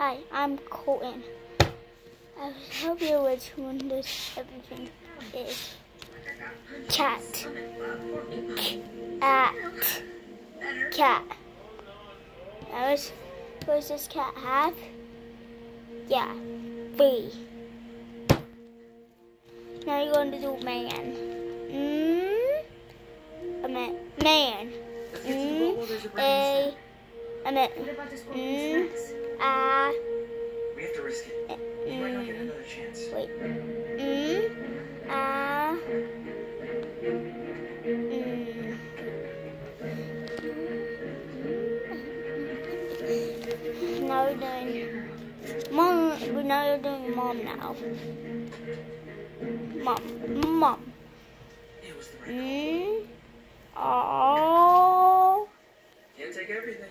Hi, I'm Colton. I will help you with when this everything is. Cat. Cat. Now, what does this cat have? Yeah, 3. Now you're going to do man. Man. We have to risk it. You might not get another chance. Wait. Now we're doing mom. Now you're doing mom now. Mom. It was the right call. Oh. Can't take everything.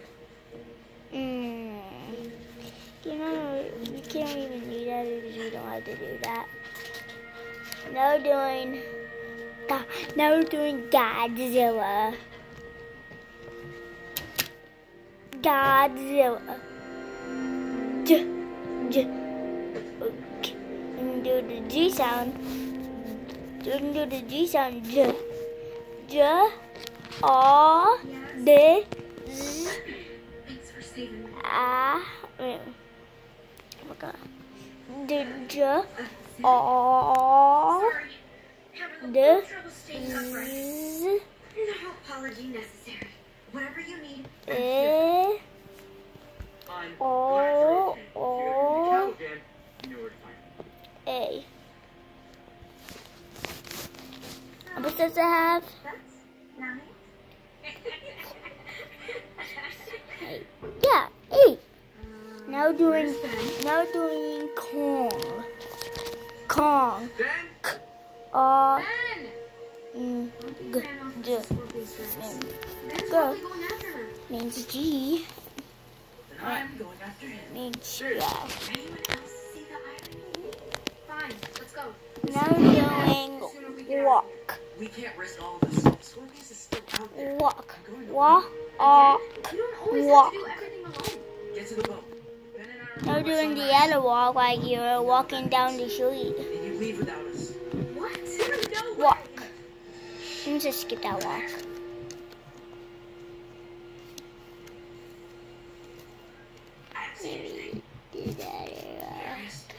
You know, you can't even do that because you don't have to do that. Now we're doing Godzilla. Godzilla. Okay. And do the G sound. Do the G sound. D, O, D, Z, A. Okay. D, J, O, D, Z. No apology necessary. Whatever you need. E, O, A. How much does it have? Yeah, 8. Now doing Kong. Kong. Go. Means G. I'm going after him. Means yeah. Anyone else see the irony? Fine, let's go. Now doing walk. We can't risk all of this. Scorpius is still out there. Walk. You don't always Walk. have to do everything alone. Get to the boat. Ben and I Now are doing the other walk like you're walking down the street. and you leave without us. What? No way. Walk. Let's just skip that walk. Maybe do that.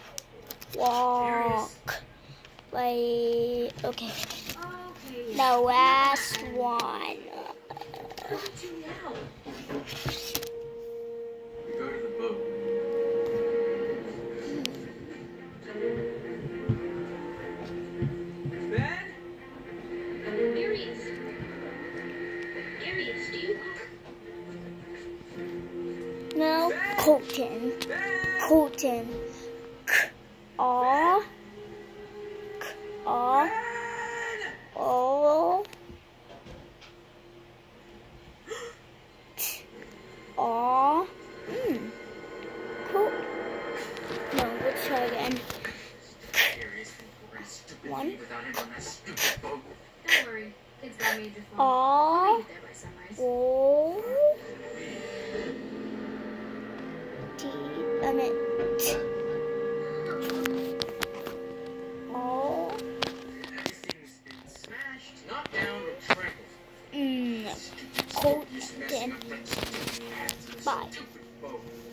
Walk. Wait. Okay. Okay. The last one. What do now? We go to the boat. Ben? Arius, do you No, Colton. Colton. O. O. O. Cool. No, let's try again. One. Without him on that stupid boat. Don't worry. Kids got major fun. O. I'll get there by sunrise. O. T. T. O. Everything's been smashed, knocked down, or trampled. Colton. Bye. Stupid boat.